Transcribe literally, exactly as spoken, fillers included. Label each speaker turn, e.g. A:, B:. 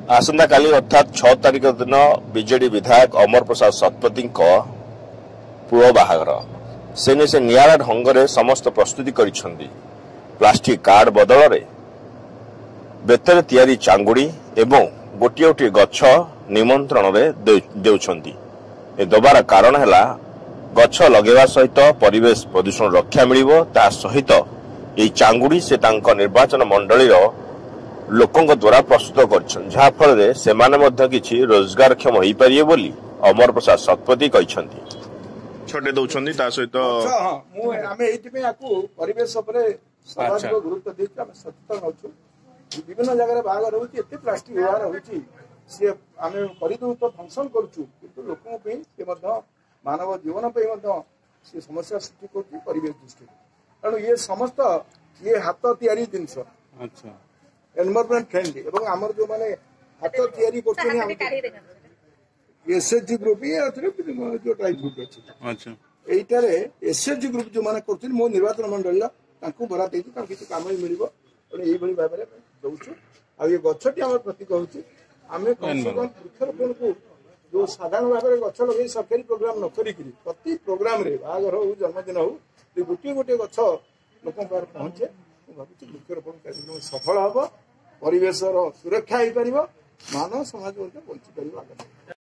A: आसंता काली अर्थात छह तारिख दिन बीजेडी विधायक अमर प्रसाद शतपथी पुओ बाहागर से से निरा ढंग से समस्त प्रस्तुति करिसेंती। प्लास्टिक कार्ड बदल रे बेतर तैयारी चांगुड़ी एवं गोटे गोटे गछ निमंत्रण रे देउछंती। ए दबार कारण है गछ लगेवा सहित परिवेश प्रदूषण रक्षा मिलिबो ता सहित ए चांगुड़ी से तांको निर्वाचन मंडलीर लोकों द्वारा प्रस्तुत कर जहाँफल से किसी रोजगारक्षम हो पारे बोली अमर प्रसाद शतपथी कहते छटे दौरान सहित
B: परिवेश गुरुत्व देखें सचेतन अच्छु विभिन्न जगह बाहर होती प्लास्टिक व्यवहार होती सी आम करदे तो फंक्शन करुँ लोकों मानव जीवन सी समस्या सृष्टि कर दृष्टि तेणु ये समस्त ये हाथ तैयारी जिनस एनवायरमेंट फ्रेंडली एवं आमर जो माने हाथ तैयारी कर एसएचजी ग्रुप जो ट्राइब ग्रुप अच्छी
A: अच्छा
B: एटार एसएचजी ग्रुप जो माने कर मो निर्वाचन मंडल बरा देती किसी कम ही मिल तेणु भाव में दौचु आ ये गछटी आम प्रतीक हूँ आम कम से कम वृक्षरोपण को जो साधारण भाव में गछ लगे सरकारी प्रोग्राम न करी प्रति प्रोग्राम रे बाहागर हो जन्मदिन हो गोटे गोटे गछ लोक पहुंचे भावी वृक्षरोपण कार्यक्रम सफल हम परिवेश सुरक्षा हो पार मानव समाज बंची पार।